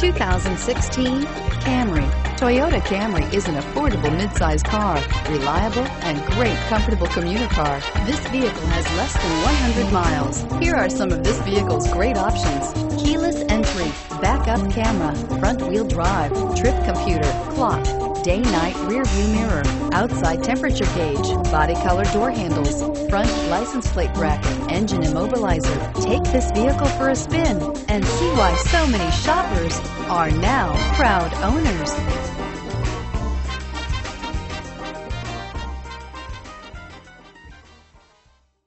2016 Camry. Toyota Camry is an affordable midsize car, reliable and great comfortable commuter car. This vehicle has less than 100 miles. Here are some of this vehicle's great options: keyless entry, backup camera, front wheel drive, trip computer, clock, day-night rear view mirror, outside temperature gauge, body color door handles, front license plate bracket, engine immobilizer. Take this vehicle for a spin and see why so many shoppers are now proud owners.